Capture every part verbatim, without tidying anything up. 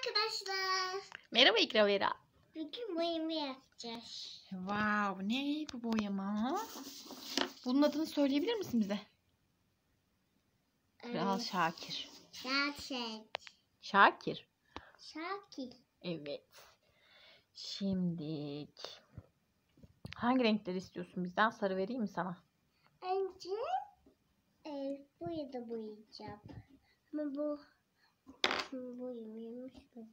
arkadaşlar. Merhaba İkra Vera. Bugün boyama yapacağız. Wow, ne bu boyama? Bunun adını söyleyebilir misin bize? Kral Evet. Şakir. Gerçek. Şakir. Şakir. Evet. Şimdi hangi renkleri istiyorsun bizden? Sarı vereyim mi sana? Önce e, burayı da boyayacağım. Ama bu şimdi boyamıyormuş mu?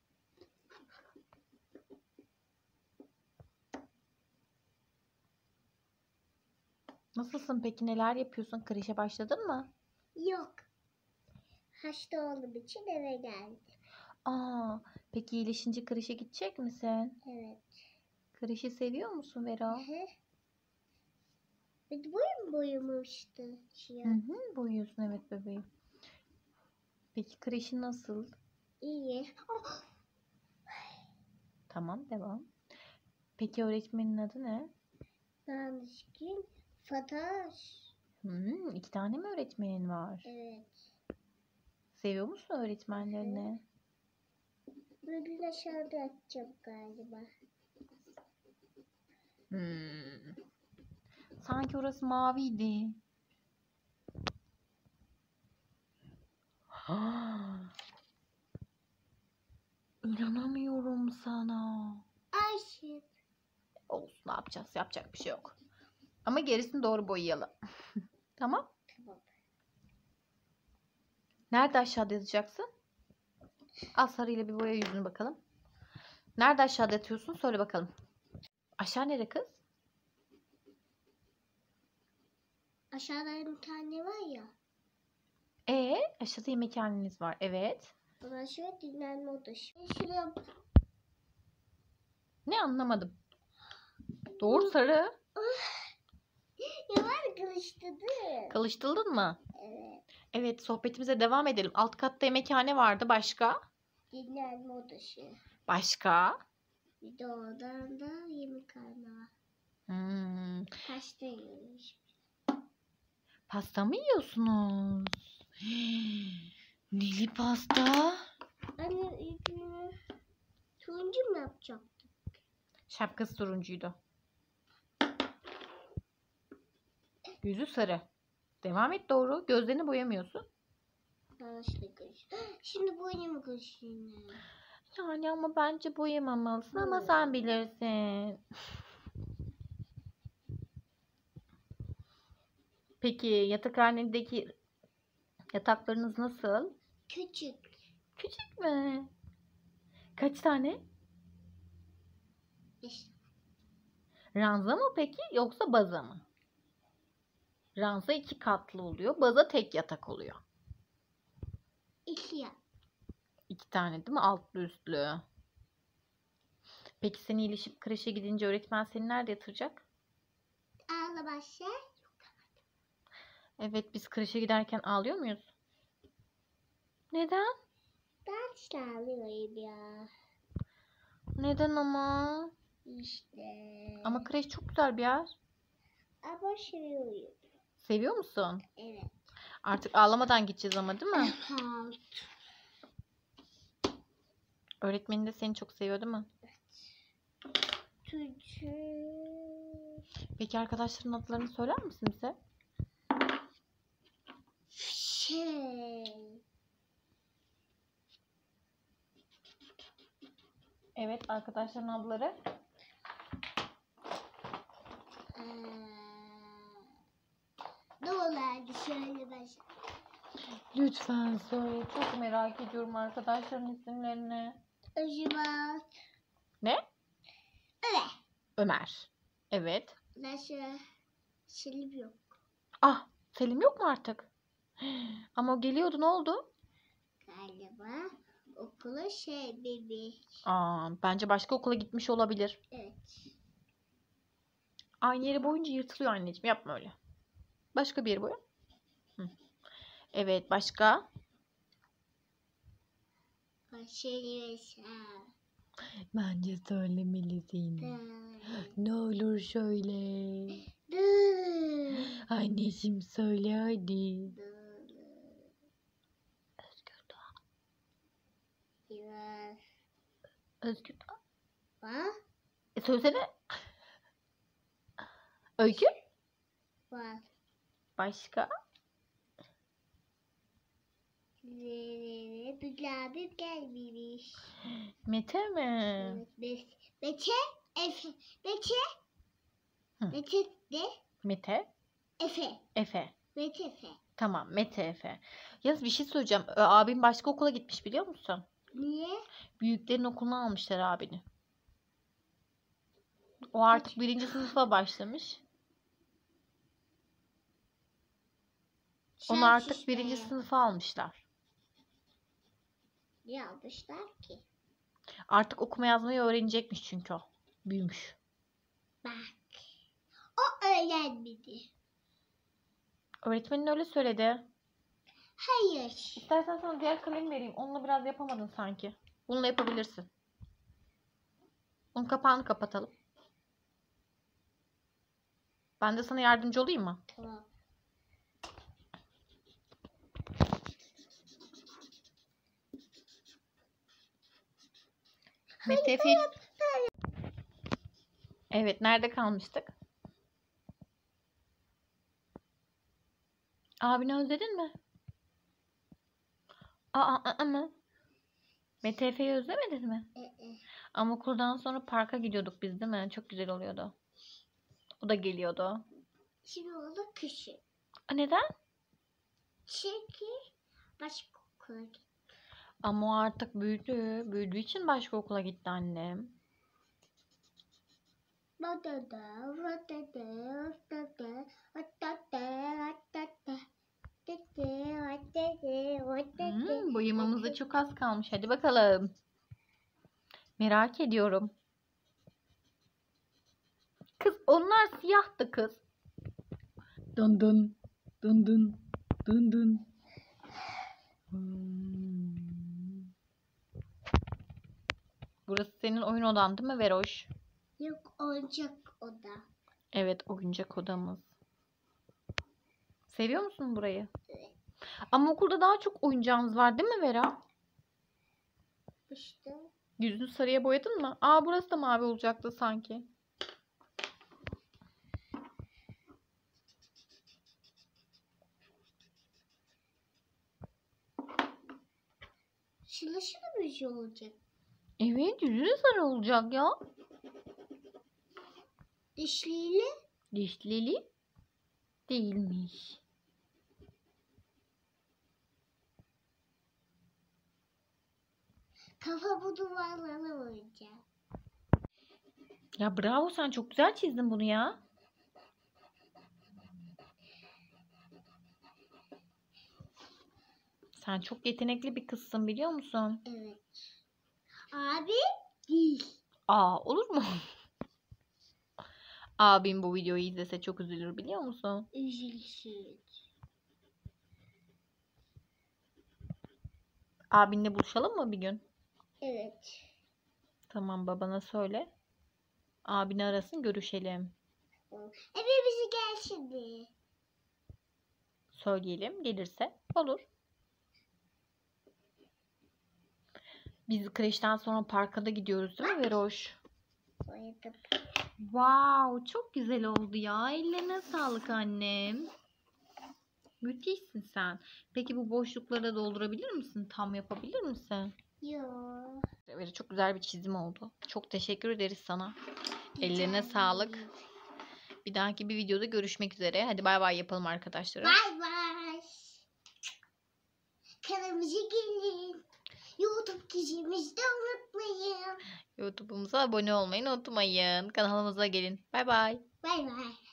Nasılsın peki? Neler yapıyorsun? Kreşe başladın mı? Yok. Hasta olduğum için eve geldim. Aa, peki iyileşince kreşe gidecek misin? Evet. Kreşi seviyor musun Vera? Hı. Bir de boyum boyamıştı. Hı hı, boyuyorsun evet bebeğim. Peki kreşi nasıl? İyi. Oh. Tamam, devam. Peki öğretmenin adı ne? Yanlışlıkla Fataş. Hmm, iki tane mi öğretmenin var? Evet. Seviyor musun öğretmenlerini? Böyle aşağıda atacağım galiba. Hmm. Sanki orası maviydi. İnanamıyorum sana. Ayşe. Olsun, ne yapacağız? Yapacak bir şey yok. Ama gerisini doğru boyayalım. Tamam. Tamam. Nerede aşağıda yatacaksın? Al sarıyla bir boya yüzünü bakalım. Nerede aşağıda yatıyorsun? Söyle bakalım. Aşağı nere kız? Aşağıda bir tane var ya. Ee, aşağıda yemekhaneniz var. Evet. Ama şöyle dinlenme odası. Şuraya. Ne, anlamadım. Doğru sarı. Ya var kılıçladı. Kılıçtıldın mı? Evet. Evet, sohbetimize devam edelim. Alt katta yemekhane vardı. Başka? Dinlenme odası. Başka? Bir de oradan da yemekhane var. Hmm. Pasta yiyoruz. Pasta mı yiyorsunuz? Neli pasta? Anne ilgini turuncu mu yapacaktım? Şapkası turuncuydu. Yüzü sarı. Devam et doğru. Gözlerini boyamıyorsun. Yanlışlıkla. Şimdi boyama kaşığını. Yani ama bence boyamamalısın ama Hmm. sen bilirsin. Peki yatakhanedeki yataklarınız nasıl? Küçük. Küçük mü? Kaç tane? Beş. Ranza mı peki yoksa baza mı? Ranza iki katlı oluyor. Baza tek yatak oluyor. İki yap. İki tane değil mi? Altlı üstlü. Peki sen iyileşip kreşe gidince öğretmen seni nerede yatıracak? Ağla başla. Evet, biz kreşe giderken ağlıyor muyuz? Neden? Ben işte ağlıyorum ya. Neden ama? İşte. Ama kreş çok güzel bir yer. Ama seviyorum. Seviyor musun? Evet. Artık ağlamadan gideceğiz ama değil mi? Evet. Öğretmenin de seni çok seviyor değil mi? Çocuk. Peki arkadaşların adlarını söyler misin bize? Şey. Evet, arkadaşların adları. Ee, ne olaydı şöyle başla. Lütfen söyle. Çok merak ediyorum arkadaşların isimlerini. Acaba. Ne? Evet. Ömer. Evet. Nasıl? Selim yok. Ah, Selim yok mu artık? Ama o geliyordu, ne oldu? Galiba okula şey bebek. Aa, bence başka okula gitmiş olabilir. Evet. Aynı yeri boyunca yırtılıyor anneciğim. Yapma öyle. Başka bir yeri boya. Hı. Evet, başka? Başarı. Bence söylemelisin. Ne olur söyle. Dur. Anneciğim söyle hadi. Dur. Özgür Doğa. Biraz. Özgür. Var. E söylesene. Öykü. Var. Başka? Bir abim gelmemiş. Mete mi? Evet. Be- Mete. Efe. Mete. Hı. Mete de. Mete. Efe. Efe. Mete Efe. Tamam, Mete Efe. Yalnız bir şey söyleyeceğim. Ö, Abim başka okula gitmiş biliyor musun? Niye? Büyüklerin okuluna almışlar abini. O artık birinci sınıfa başlamış. Onu Şans artık işte. birinci sınıfa almışlar. Ne yapmışlar ki? Artık okuma yazmayı öğrenecekmiş çünkü o. Büyümüş. Bak. O öğrenmedi. Öğretmenin öyle söyledi. Hayır. İstersen sana diğer kalemi vereyim. Onunla biraz yapamadın sanki. Bununla yapabilirsin. Onun kapağını kapatalım. Ben de sana yardımcı olayım mı? Tamam. Mete Efe. Evet, nerede kalmıştık? Abini özledin mi? Aa, aa mı? Mete Efe'yi özlemedin mi? Ee, Ama okuldan sonra parka gidiyorduk biz değil mi? Çok güzel oluyordu. O da geliyordu. Şimdi oldu küçük. A, neden? Çünkü başka okula gitti. Ama o artık büyüdü. Büyüdüğü için başka okula gitti annem. Hmm, boyamamız çok az kalmış. Hadi bakalım. Merak ediyorum. Kız onlar siyahtı kız. Dın dın. Dın dın. Dın dın. Hmm. Burası senin oyun odan değil mi Veroş? Yok oyuncak oda. Evet, oyuncak odamız. Seviyor musun burayı? Evet. Ama okulda daha çok oyuncağımız var değil mi Vera? İşte. Yüzünü sarıya boyadın mı? Aa, burası da mavi olacaktı sanki. Şılı şılı bir şey olacak. Evet, yüzü de sarı olacak ya. Dişliyle. Dişlili değilmiş. Kafa bu duvarlara vuracak. Ya bravo, sen çok güzel çizdin bunu ya. Sen çok yetenekli bir kızsın biliyor musun? Evet. Abi değil. Aa, olur mu? Abim bu videoyu izlese çok üzülür biliyor musun? Üzülsün. Abinle buluşalım mı bir gün? Evet. Tamam, babana söyle. Abini arasın, görüşelim. Eve bizi gel şimdi. Söyleyelim, gelirse olur. Biz kreşten sonra parka da gidiyoruz değil mi Veroş? Boyadım. Wow, çok güzel oldu ya. Ellerine sağlık annem. Müthişsin sen. Peki bu boşlukları da doldurabilir misin? Tam yapabilir misin? Yok. Evet, çok güzel bir çizim oldu. Çok teşekkür ederiz sana. Ellerine sağlık. Bir dahaki bir videoda görüşmek üzere. Hadi bay bay yapalım arkadaşlara. Bay bay. Kanalımıza gelin. YouTube dizimizi de unutmayın. YouTube'umuza abone olmayı unutmayın. Kanalımıza gelin. Bay bay. Bay bay.